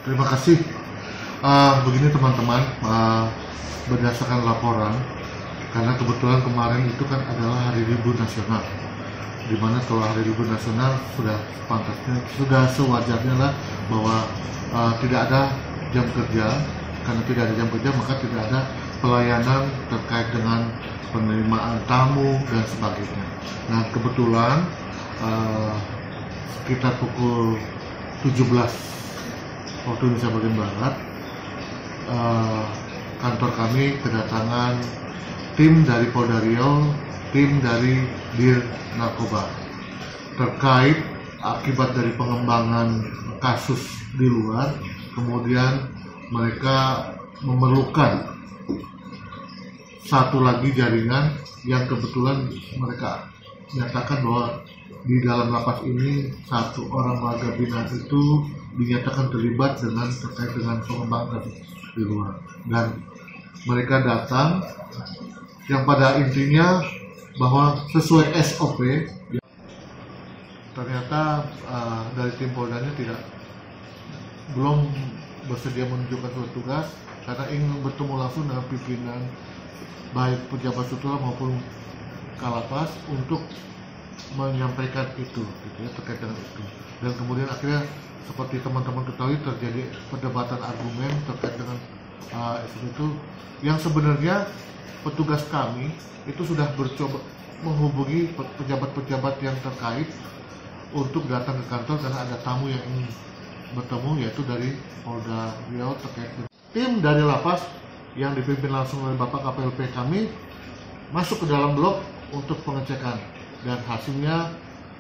Terima kasih. Begini teman-teman, berdasarkan laporan, karena kebetulan kemarin itu kan adalah hari libur nasional, dimana kalau hari libur nasional sudah pantasnya, sudah sewajarnya lah bahwa tidak ada jam kerja. Karena tidak ada jam kerja, maka tidak ada pelayanan terkait dengan penerimaan tamu dan sebagainya. Nah, kebetulan sekitar pukul 17 waktu Indonesia bagian Barat, kantor kami kedatangan tim dari Polda Riau, tim dari Dir Narkoba terkait akibat dari pengembangan kasus di luar. Kemudian mereka memerlukan satu lagi jaringan yang kebetulan mereka nyatakan bahwa di dalam lapas ini satu orang warga binaan itu dinyatakan terlibat terkait dengan pengembangan di luar, dan mereka datang yang pada intinya bahwa sesuai SOP. Ternyata dari tim Poldanya belum bersedia menunjukkan surat tugas karena ingin bertemu langsung dengan pimpinan baik pejabat struktural maupun Kalapas untuk menyampaikan itu, gitu ya, terkait dengan itu. Dan kemudian akhirnya seperti teman-teman ketahui terjadi perdebatan argumen terkait dengan itu, yang sebenarnya petugas kami itu sudah mencoba menghubungi pejabat-pejabat yang terkait untuk datang ke kantor karena ada tamu yang ingin bertemu, yaitu dari Polda Riau terkait dengan tim dari lapas yang dipimpin langsung oleh Bapak KPLP kami masuk ke dalam blok untuk pengecekan, dan hasilnya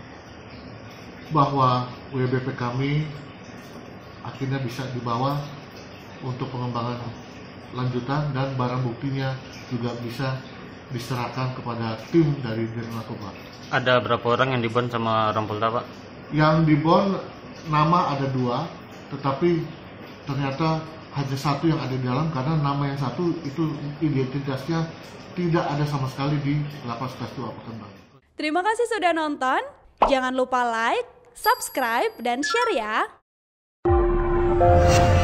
bahwa WBP kami akhirnya bisa dibawa untuk pengembangan lanjutan dan barang buktinya juga bisa diserahkan kepada tim dari Dir Narkoba. Ada berapa orang yang dibon sama orang Polda, Pak? Yang dibon nama ada 2, tetapi ternyata hanya 1 yang ada di dalam karena nama yang 1 itu identitasnya tidak ada sama sekali di Lapas Kelas 2 Pekanbaru. Terima kasih sudah nonton. Jangan lupa like, subscribe, dan share ya.